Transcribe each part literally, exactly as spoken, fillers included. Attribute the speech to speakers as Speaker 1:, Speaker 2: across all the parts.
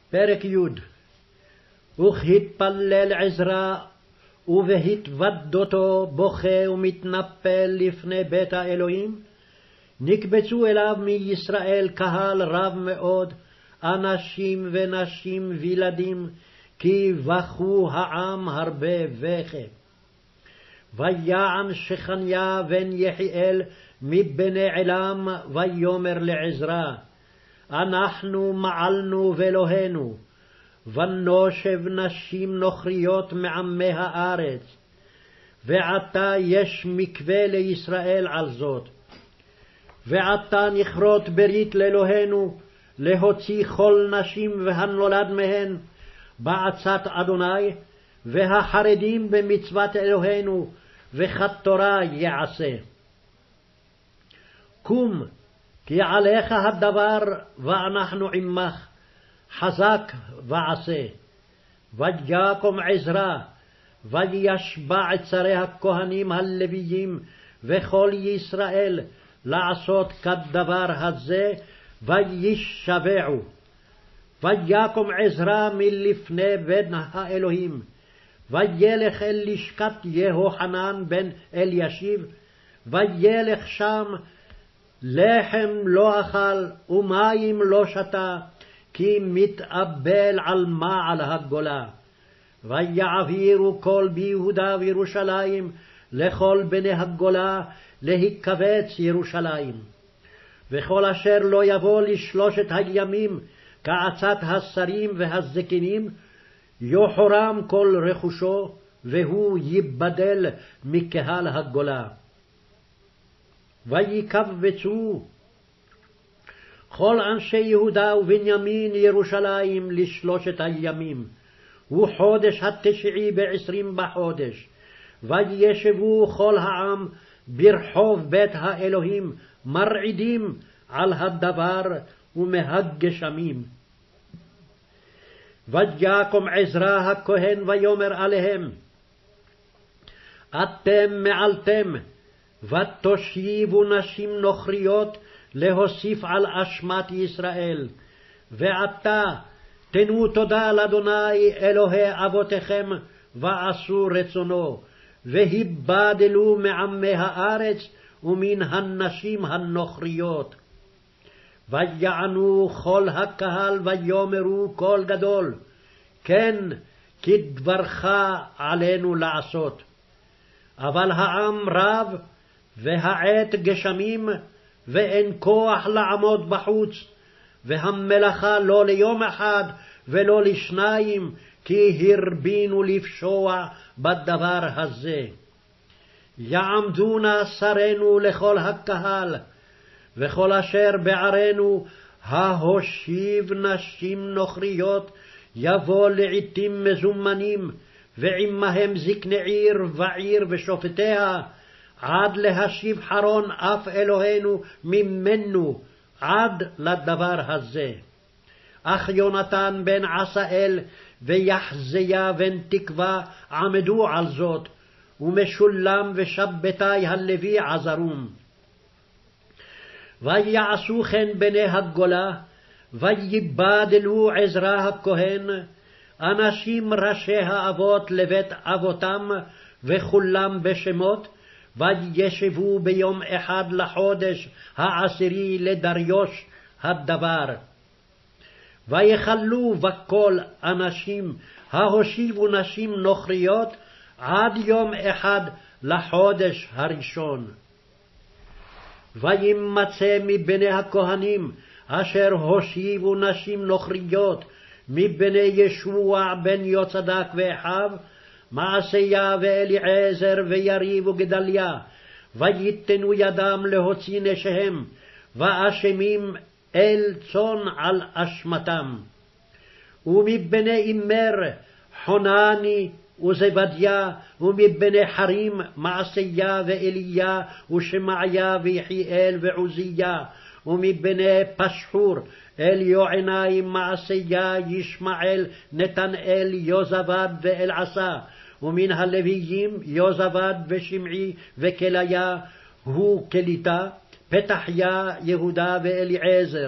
Speaker 1: פרק י' וכהתפלל עזרא ובהתוודותו בוכה ומתנפל לפני בית האלוהים, נקבצו אליו מישראל קהל רב מאוד, אנשים ונשים וילדים, כי בכו העם הרבה בכה. ויען שכניה בן יחיאל מבני עילם ויאמר לעזרא, אנחנו מעלנו ואלוהינו, ונושב נשים נוכריות מעמי הארץ, ועתה יש מקווה לישראל על זאת. ועתה נכרות ברית לאלוהינו, להוציא כל נשים והנולד מהן בעצת אדוני, והחרדים במצוות אלוהינו, וכתורה יעשה. קום, כי עליך הדבר, ואנחנו עמך, חזק ועשה. ויקום עזרא, וישבע את שרי הכהנים הלוויים, וכל ישראל, לעשות כדבר הזה, וישבעו. ויקום עזרא מלפני בית האלוהים, וילך אל לשכת יהוחנן בן אלישיב, וילך שם, לחם לא אכל ומים לא שתה, כי מתאבל על מעל הגולה. ויעבירו כל ביהודה וירושלים לכל בני הגולה להיקבץ ירושלים. וכל אשר לא יבוא לשלושת הימים כעצת השרים והזקנים, יוחרם כל רכושו, והוא ייבדל מקהל הגולה. ויקבצו כל אנשי יהודה ובנימין ירושלים לשלושת הימים, וחודש התשעי בעשרים בחודש. וישבו כל העם ברחוב בית האלוהים, מרעידים על הדבר ומהגשמים. ויקום עזרא הכהן ויאמר עליהם, אתם מעלתם, ותושיבו נשים נוכריות להוסיף על אשמת ישראל. ועתה תנו תודה לאדוני אלוהי אבותיכם, ועשו רצונו, והיבדלו מעמי הארץ ומן הנשים הנוכריות. ויענו כל הקהל ויאמרו קול גדול, כן, כדברך עלינו לעשות. אבל העם רב, והעת גשמים, ואין כוח לעמוד בחוץ, והמלאכה לא ליום אחד ולא לשניים, כי הרבינו לפשוע בדבר הזה. יעמדו נא שרינו לכל הקהל, וכל אשר בערנו ההושיב נשים נוכריות, יבוא לעתים מזומנים, ועמהם זקני עיר ועיר ושופטיה, עד להשיב חרון אף אלוהינו ממנו, עד לדבר הזה. אך יונתן בן עשאל ויחזיה בן תקווה עמדו על זאת, ומשולם ושבתי הלוי עזרום. ויעשו כן בני הגולה, ויבדלו עזרא הכהן, אנשים ראשי האבות לבית אבותם, וכולם בשמות, וישבו ביום אחד לחודש העשירי לדריוש הדבר. ויחלו בכל אנשים ההושיבו נשים נוכריות עד יום אחד לחודש הראשון. וימצא מבני הכהנים אשר הושיבו נשים נוכריות מבני ישוע בן יוצדק ואחיו, מעשיה ואליעזר ויריב וגדליה, ויתנו ידם להוציא נשיהם, ואשמים אל צאן על אשמתם. ומבני אימר חונני וזבדיה, ומבני חרים מעשיה ואליה ושמעיה ויחיאל ועוזיה, ומבני פשחור אליוענai מעשיה ישמעאל נתנאל יוזבד ואלעשה, ומן הלוויים יוזבד ושמעי וכליה הוא כליתה, פתחיה יהודה ואליעזר,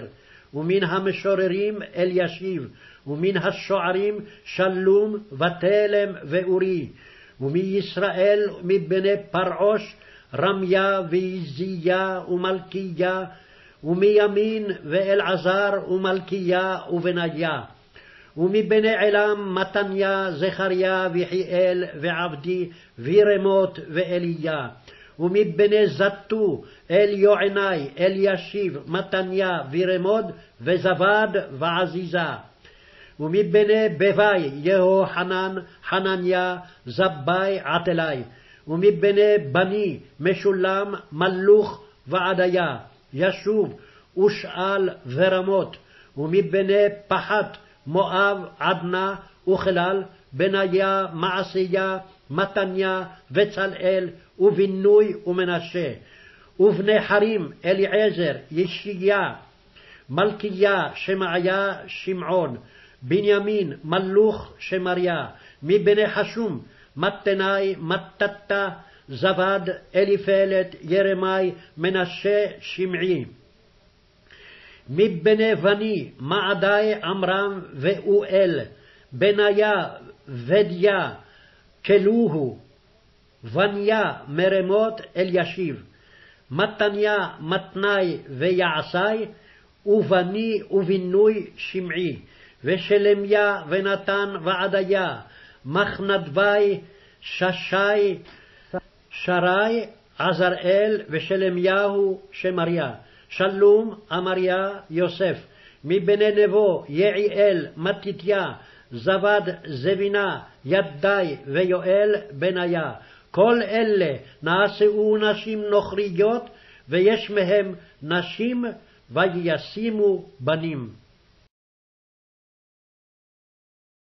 Speaker 1: ומן המשוררים אלישיב, ומן השוערים שלום ותלם ואורי, ומישראל מבני פרעוש רמיה ויזיה ומלכיה, ומימין ואלעזר ומלכיה ובניה, ומבני עלם מתניה זכריה ויחיאל ועבדי וירמות ואליה, ומבני זתו אל יועני אלישיב מתניה וירמוד וזבד ועזיזה, ומבני בבי יהוחנן חנניה זבי עטלי, ומבני בני משולם מלוך ועדיה ישוב ושאל ורמות, ומבני פחת מואב עדנה וכלל בניה מעשיה מתניה וצלאל ובינוי ומנשה, ובני חרים אליעזר ישיה מלכיה שמעיה שמעון, בנימין מלוך שמריה, מבני חשום מתנאי מתתה זבד אליפלת ירמי מנשה שמעי, מבני בני מעדי עמרם ואואל, בניה ודיה כלוהו, בניה מרמות אלישיב, מתניה מתנאי ויעשי, ובני ובינוי שמעי, ושלמיה ונתן ועדיה, מחנדבי ששי שרי עזראל ושלמיהו שמריה, שלום אמריה יוסף, מבני נבו יעיאל מתתיה זבד זבינה ידי ויואל בניה. כל אלה נעשו נשים נוכריות, ויש מהם נשים וישימו בנים.